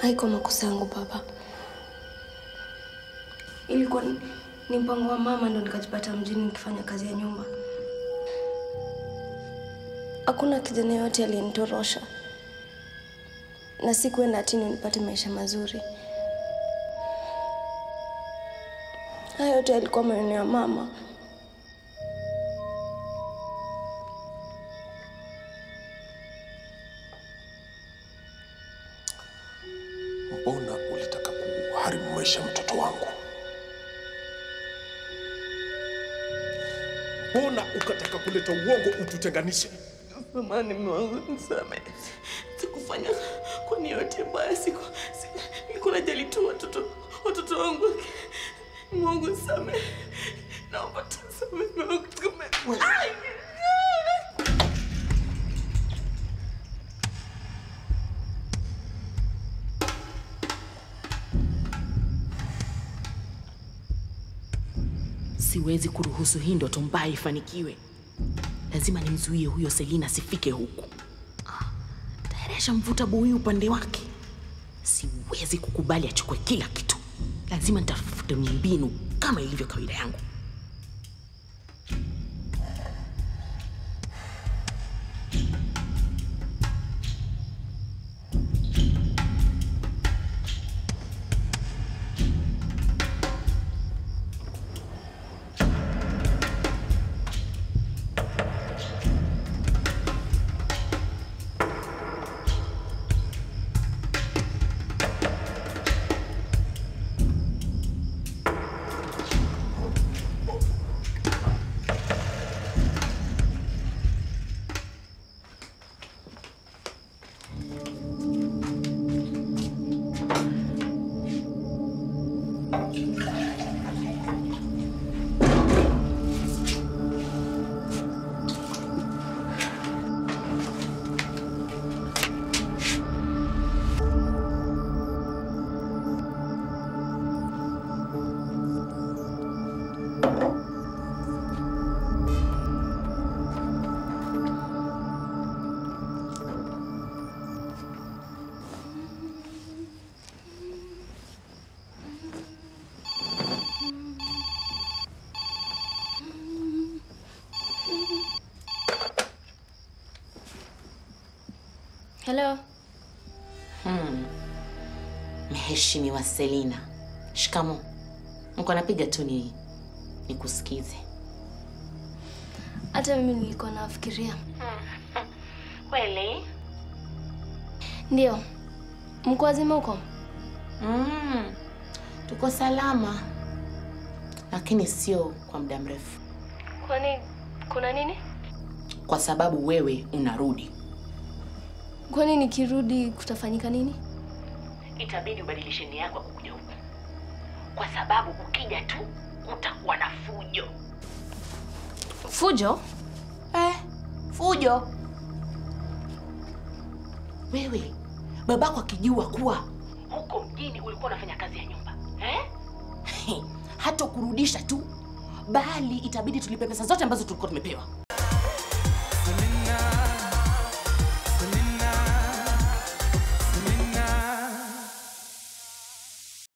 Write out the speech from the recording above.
Haiko makosa yangu baba. Ilikuwa ni mpango wa mama ndo nikajipata mjini nikifanya kazi ya nyumba. Hakuna kijana yote aliyenitorosha. Na sikuenda ati nipate maisha mazuri. Hayo yote yalikuwa maneno ya mama. Mbona ulitaka kuharibu maisha ya mtoto wangu? Mbona ukataka kuleta uongo ututenganishe? Samahani mume wangu, nisamehe. Sikufanya kwa nia yote mbaya. Nilikuwa najali tu watoto wangu. Mume wangu nisamehe. Naomba tusamehe mume wangu. Siwezi kuruhusu hii ndoto mbaya ifanikiwe. Lazima nimzuie huyo Selina asifike huku. Tayari mvuta boy upande wake. Siwezi kukubali achukue kila kitu. Lazima nitafute mbinu kama ilivyo kawaida yangu. Hello. Mheshimiwa Selina. Shikamoo. Niko napiga tu nikusikize. Hata mimi nilikuwa nafikiria. Kweli? Ndio. Mko wazima huko? Tuko salama. Lakini sio kwa muda mrefu. Kwani kuna nini? Kwa sababu wewe unarudi. Kwani nikirudi kutafanyika nini? Itabidi ubadilishe nia yako kuja huku. Kwa sababu ukija tu utakuwa na fujo. Fujo? Fujo. Wewe, babako akijua kuwa huko mjini ulikuwa unafanya kazi ya nyumba, hata kurudisha tu, bali itabidi tulipe pesa zote ambazo tulikuwa tumepewa.